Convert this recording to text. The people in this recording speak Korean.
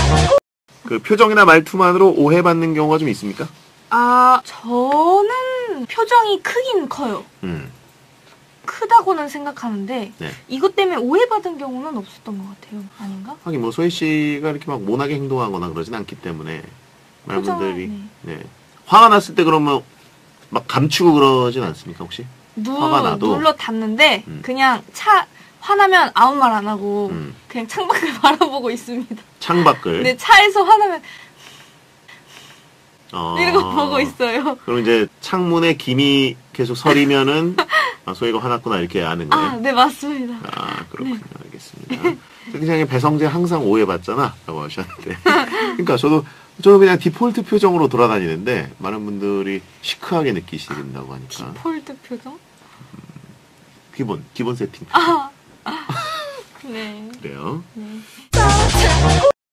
그 표정이나 말투만으로 오해받는 경우가 좀 있습니까? 아, 저는 표정이 크긴 커요. 크다고는 생각하는데 네. 이것 때문에 오해받은 경우는 없었던 것 같아요. 아닌가? 하긴 뭐 소희 씨가 이렇게 막 모나게 행동하거나 그러진 않기 때문에 많은 분들이 네. 화가 났을 때 그러면 막 감추고 그러진 않습니까 혹시? 화가 나도 눌러 닫는데 그냥 화나면 아무 말 안 하고 그냥 창밖을 바라보고 있습니다. 창밖을? 네, 차에서 화나면 이러고 보고 있어요. 그럼 이제 창문에 김이 계속 서리면은 소희가 화났구나 이렇게 아는 거예요? 아, 네, 맞습니다. 아, 그렇군요. 네. 알겠습니다. 굉장히 배성재 항상 오해받잖아 라고 하셨는데 그러니까 저는 그냥 디폴트 표정으로 돌아다니는데 많은 분들이 시크하게 느끼신다고 하니까 디폴트 표정? 기본 세팅. 네. 그래요. 네.